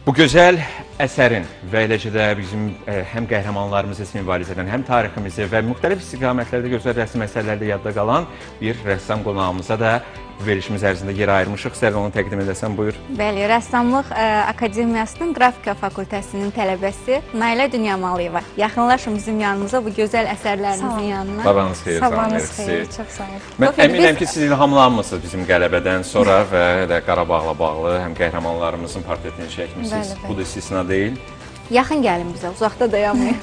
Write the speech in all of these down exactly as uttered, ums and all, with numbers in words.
Bu gözəl əsərin və eləcə də bizim ə, həm qəhrəmanlarımızı simvoliz edən, həm tariximizi və müxtəlif istiqamətlərdə gözəl rəsm əsərlərdə yadda qalan bir rəssam qonağımıza da verilişimiz ərzində yer ayırmışıq. Sən onu təqdim edəsən, buyur. Bəli, Rəssamlıq ə, Akademiyasının Qrafika Fakültəsinin tələbəsi Nailə Dünyamalıeva. Yaxınlaşın bizim yanımıza, bu gözəl əsərlərimizin yanına. Sabahınız xeyir. Sabahınız xeyir, çox sağ olun. Mən əminəm ki, siz ilhamlanmısınız bizim qələbədən sonra və də Qarabağla bağlı həm qəhrəmanlarımızın portretini çəkmişsiniz. Bəli, bəli. Bu da istisna deyil. Yaxın gəlin bizə, uzaqda dayanmayın.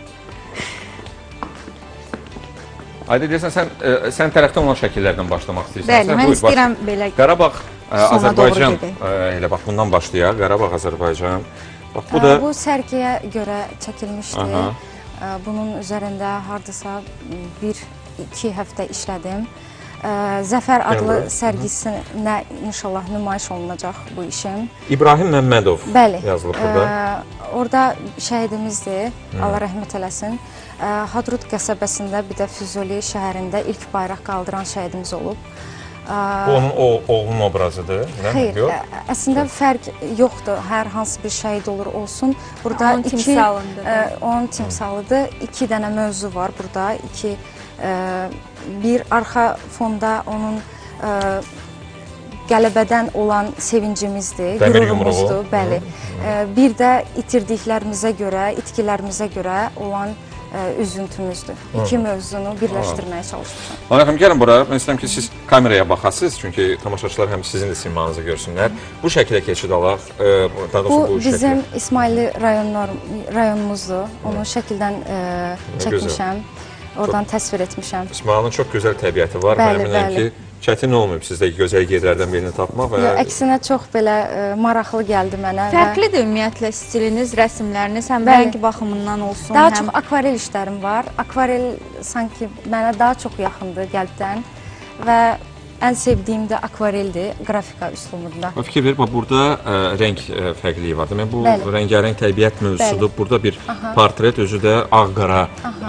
Ayda deyirsən, sən, ə, sən tərəfdən olan şəkillərdən başlamaq istəyirsən. Bəli, sən, mən buyur, istəyirəm baş... belə Qarabağ, ə, Azərbaycan, gedək. ə, elə bax bundan başlayaq. Qarabağ, Azərbaycan. Bax, bu Bu, da... bu sərgiyə görə çəkilmişdi. Aha. Bunun üzərində hardasa bir, iki həftə işlədim. Zəfər adlı sərgisinə inşallah nümayiş olunacaq bu işim. İbrahim Məmmədov Bəli, yazılıb burada. Orada şəhidimizdir, Allah rəhmət eləsin. Hadrut qəsəbəsində, bir də Füzuli şəhərində ilk bayraq qaldıran şəhidimiz olub. Bu onun o, oğlunun obrazıdır, nə? Xeyr, Yox? əslində fərq yoxdur, hər hansı bir şəhid olur olsun. Burada Onun iki, timsalıdır. Ə, onun timsalıdır. İki dənə mövzu var burada. İki, ə, bir arxa fonda onun ə, qələbədən olan sevincimizdir, Dəmir qürurumuzdur. yumruğu. Bəli. Ə, bir də itirdiklərimizə görə, itkilərimizə görə olan ə, üzüntümüzdür. İki mövzunu birləşdirməyə çalışmışam. Ana xanım, gəlin bura. Mən istəyirəm ki, siz kameraya baxasınız, çünki tamaşaçılar həm sizin də simanızı görsünlər. Bu şəkilə keçid alaq. Daha doğrusu Bu bu bizim şəkil. İsmailli rayonlar, rayonumuzdur. Onu şəkildən ə, çəkmişəm. Oradan təsvir etmişəm. İsmailin çox gözəl təbiəti var. Bəli, Mən əminəm bəli. ki, çətin olmayıb sizdə gözəl yerlərdən birini tapmaq. Və... Yo, əksinə çox belə ə, maraqlı gəldi mənə. Fərqlidir ümumiyyətlə stiliniz, rəsmləriniz, həm Bəli. rəng baxımından olsun, Daha həm... çox akvarel işlərim var. Akvarel sanki mənə daha çox yaxındır qəlbdən və ən sevdiyim də akvareldir, qrafika üslubunda. Fikir ver, burada ə, rəng ə, fərqliyi var. Demək, bu Bəli. rəngarəng təbiət mövzusudur. Bəli. Burada bir Aha. portret, özü də ağ-qara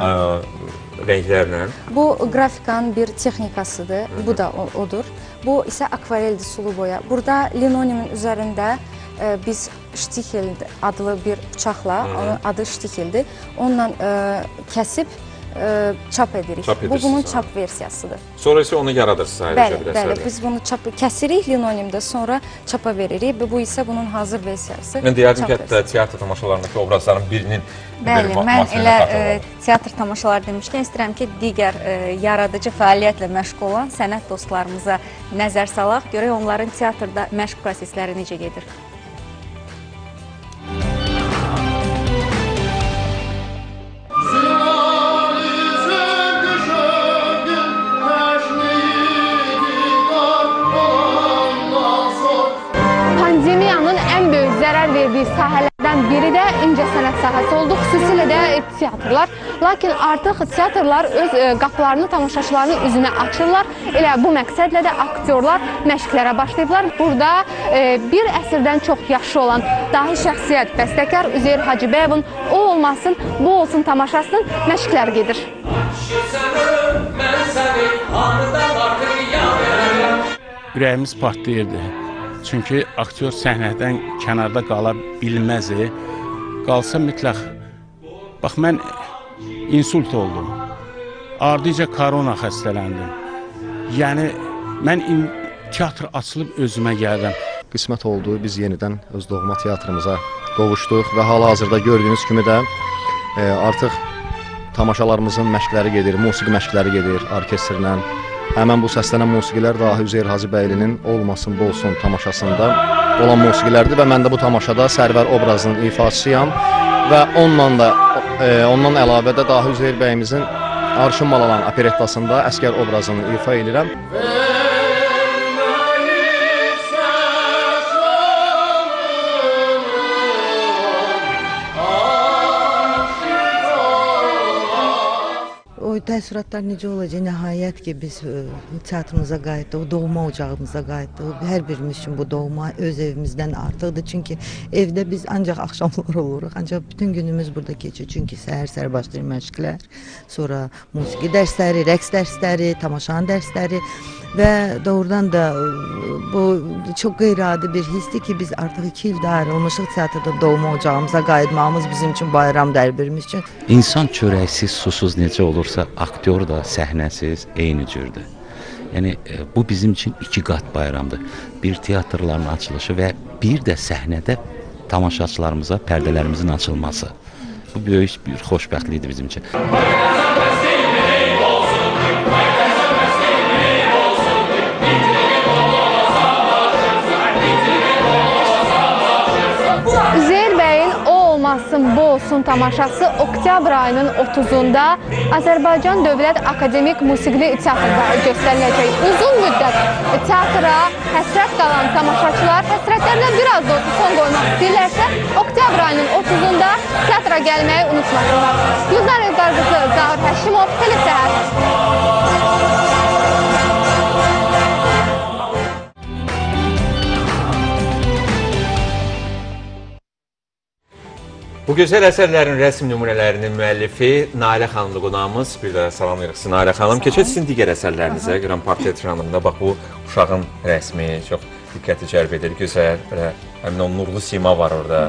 rənglərlə. Bu qrafikanın bir texnikasıdır, bu da o, odur. Bu isə akvareldir, sulu boya. Burada linoniumun üzərində ə, biz ştikil adlı bir bıçaqla, onun adı ştikildir, onunla ə, kəsib ə, çap edirik. Çap bu bunun edirsiniz, çap versiyasıdır. Sonra isə onu yaradırsınız ayrıca Bəli, bir bəli, əsərdə. biz bunu çap kəsirik linoniumda, sonra çapa veririk. Bu isə bunun hazır versiyası. Mən deyərdim çap ki, hətta teatr tamaşalarındakı obrazların birinin Bəli, mən elə ə, teatr tamaşaları demişkən istəyirəm ki, digər ə, yaradıcı fəaliyyətlə məşğul olan sənət dostlarımıza nəzər salaq, görək onların teatrda məşq prosesləri necə gedir. Pandemiyanın ən böyük zərər verdiyi sahələrdən biri də incəsənət sahəsi oldu, xüsusilə də teatrlar. Lakin artıq teatrlar öz e, qapılarını tamaşaçıların üzünə açırlar. Elə bu məqsədlə də aktyorlar məşqlərə başlayıblar. Burada e, bir əsrdən çox yaşlı olan dahi şəxsiyyət, bəstəkar Üzeyir Hacıbəyovun O olmasın, bu olsun tamaşasının məşqləri gedir. Ürəyimiz partlayırdı. Çünki aktyor səhnədən kənarda qala bilməzdi. Qalsa mütləq. Bax, mən insult oldum. Ardıca korona xəstələndim. Yəni, mən teatr açılıb özümə gəldim. Qismət oldu, biz yenidən öz doğma teatrımıza qovuşduq və hal-hazırda gördüyünüz kimi də e, artıq tamaşalarımızın məşqləri gedir, musiqi məşqləri gedir orkestrlə. Həmən bu səslənən musiqilər dahi Üzeyir Hacıbəylinin Olmasın, bu olsun tamaşasında olan musiqilərdir və mən də bu tamaşada Sərvər obrazının ifaçısıyam və onunla da, e, ondan əlavə də dahi Üzeyir bəyimizin Arşın Malalan operettasında əskər obrazını ifa edirəm. təəssüratlar necə olacaq? Nəhayət ki, biz ə, teatrımıza qayıtdıq, doğma ocağımıza qayıtdıq. Hər birimiz üçün bu doğma öz evimizdən artıqdır. Çünki evdə biz ancaq axşamlar oluruq, ancaq bütün günümüz burada keçir. Çünki səhər-səhər başlayır məşqlər, sonra musiqi dərsləri, rəqs dərsləri, tamaşanın dərsləri və doğrudan da bu çox qeyri-adi bir hissdir ki, biz artıq iki ildə ayrılmışıq teatrda doğma ocağımıza qayıtmağımız bizim üçün bayramdır, hər birimiz üçün. İnsan çörəksiz, susuz necə olursa, aktyor da səhnəsiz eyni cürdür. Yəni, bu bizim için iki qat bayramdır. Bir teatrların açılışı və bir də səhnədə tamaşaçılarımıza pərdələrimizin açılması. Bu böyük bir xoşbəxtlikdir bizim için. Üzeyir bəyin O olmasın, bu olsun tamaşası oktyabr ayının otuzunda Azərbaycan Dövlət Akademik Musiqili Teatrda göstəriləcək. Uzun müddət teatra həsrət qalan tamaşaçılar həsrətlərinə biraz da olsa son qoymaq istəyirlərsə, oktyabr ayının otuzunda teatra gəlməyi unutmasınlar. Gülzar Elqar qızı, Zahir Həşimov, Telesəhər. Bu gözəl əsərlərin rəsm nümunələrinin müəllifi Nailə xanımlı qonağımız. Bir də salamlayırıq sizi Nailə xanım. Keçək sizin digər əsərlərinizə. Görəm portret janrında. Bax, bu uşağın rəsmi çox diqqəti cəlb edir. Gözəl, belə, həmin o nurlu sima var orada.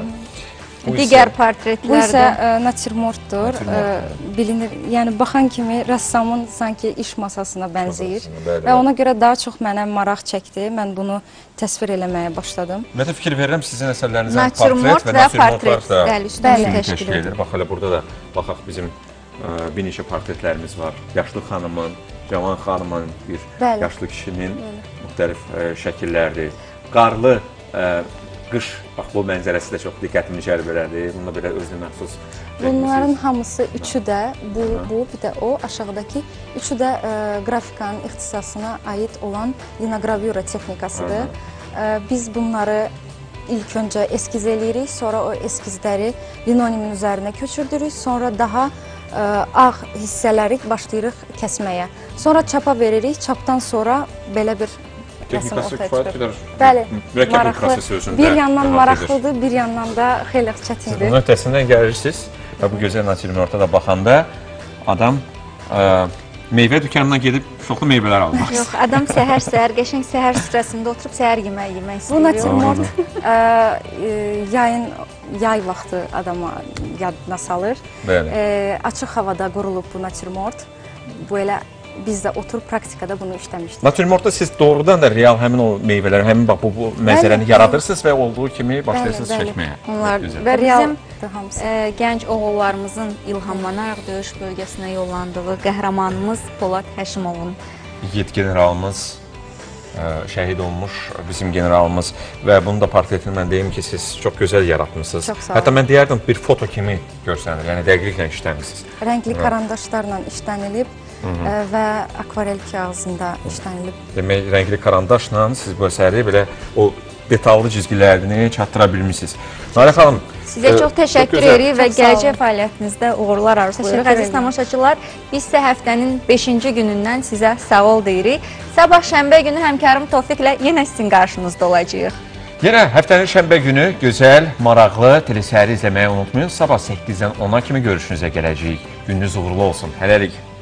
Digər portretlərdə. Bu isə ə, natürmortdur. Bilinir, yəni baxan kimi rəssamın sanki iş masasına bənzəyir. Və ona görə daha çox mənə maraq çəkdi. Mən bunu təsvir eləməyə başladım. Mən də fikir verirəm sizin əsərlərinizə portret və natürmort da üstünlüyü təşkil edir. Bax, elə burada da baxaq bizim ə, bir neçə portretlərimiz var. Yaşlı xanımın, cavan xanımın, bir Bəli. yaşlı kişinin Bəli. müxtəlif ə, şəkillərdir. Qarlı ə, qış, bax, bu mənzərəsi də çox diqqətimi cəlb elədi. Bunda belə özünə məxsus. Bunların hamısı üçü də, bu, bu bir də o, aşağıdakı üçü də ə, grafikanın ixtisasına aid olan linogravura texnikasıdır. Ə, biz bunları ilk öncə eskiz eləyirik, sonra o eskizləri linonimin üzərinə köçürdürük, sonra daha ə, ağ hissələri başlayırıq kəsməyə. Sonra çapa veririk, çapdan sonra belə bir Texnikası kifayət qədər Bəli, mürəkkəb bir proses özündə. Bir yandan maraqlıdır, bir yandan da xeyli çətindir. Bunun ötəsindən gəlirsiniz və bu gözəl natürmorta da baxanda adam ə, meyvə dükanına gedib çoxlu meyvələr almaq istəyir. Yox, adam səhər-səhər, qəşəng səhər strəsində oturub səhər yeməyi yemək istəyir. Bu natürmort yayın, yay vaxtı adama yadına salır. E, açıq havada qurulub bu natürmort. Bu elə biz də oturub praktikada bunu işləmişdik. Natürmortda siz doğrudan da real həmin o meyvələri, həmin bax bu, bu mənzərəni yaradırsınız və olduğu kimi başlayırsınız bəli, çəkməyə. Onlar və real e, gənc oğullarımızın ilhamlanaraq döyüş bölgəsinə yollandığı qəhrəmanımız Polad Həşimovun. Yiğit generalımız, ə, şəhid olmuş bizim generalımız və bunun da portretini mən deyim ki, siz çox gözəl yaratmışsınız. Çox sağ olun. Hətta mən deyərdim bir foto kimi görsənir, yəni dəqiqliklə işləmişsiniz. Rəngli karandaşlarla işlənilib. Hı -hı. və akvarel kağızında işlənilib. Demək, rəngli karandaşla siz bu əsəri belə o detallı cizgilərini çatdıra bilmişsiniz. Nailə xanım, sizə e, çox təşəkkür edirik və gələcək fəaliyyətinizdə uğurlar arzulayırıq. Əziz tamaşaçılar, biz isə həftənin beşinci günündən sizə sağ ol deyirik. Sabah şənbə günü həmkarım Tofiqlə yenə sizin qarşınızda olacağıq. Yenə həftənin şənbə günü gözəl, maraqlı telesəhəri izləməyi unutmayın. Sabah səkkizdən ona kimi görüşünüzə gələcəyik. Gününüz uğurlu olsun. Hələlik.